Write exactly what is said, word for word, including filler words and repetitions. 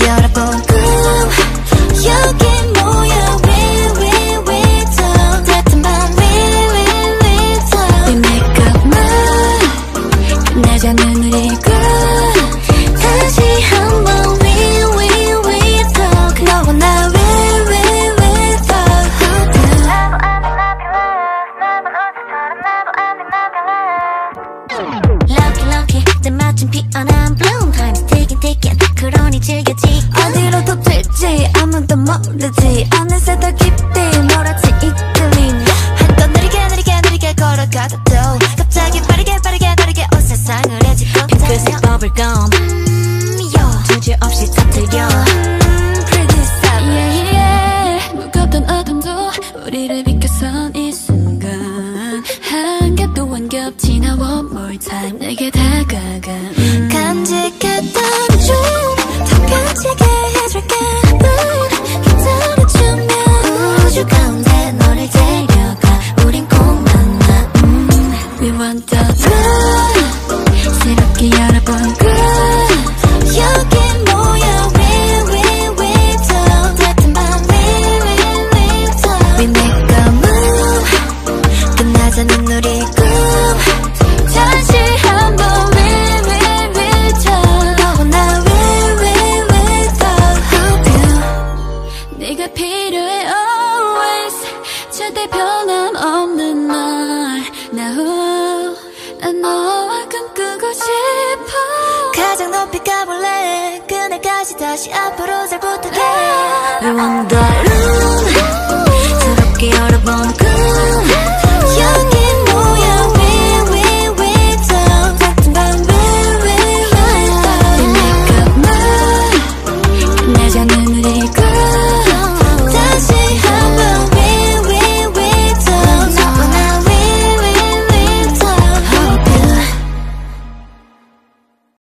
열어본 꿈 여기 모여 we we we talk 같은 밤 we we we talk We make up move 끝내자는 우리 꿈 다시 한번 we we we talk 너와 나 we we we talk 나도 아닌 nothing less 나만 어제처럼 나도 아닌 nothing less Lucky lucky 때마침 피어난 bloom Time's ticking ticking 그러니 즐겨지 어디로 더 튈지 아무도 모르지 어느새 더 깊이 몰아치 이끌린 한껏 느리게 느리게 느리게 걸어가도 갑자기 빠르게 빠르게 빠르게 온 세상을 헤집고 핑크색 버블검 주저없이 터뜨려 Pretty sad yeah, yeah. 무겁던 어둠도 우리를 비켜선 이 순간 한 겹 또 한 겹 지나 one more time 내게 다가가 음. 간직했던 좀더 펼치게 해줄게 널 기다려주면 우주 가운데 너를 데려가 우린 꼭 만나 음. We want the truth 새롭게 열어본 꿈 여기 모여 we we we talk 같은 밤 we we we talk We make a move 끝나자는 우리 꿈 다시 한번 we we we talk 너와 나 we we we talk 네가 필요해 always 절대 변함없는 날 now 난 너와 꿈꾸고 싶어 가장 높이 가볼래 그날까지 다시 앞으로 잘 부탁해 We want the room 새롭게 열어본 꿈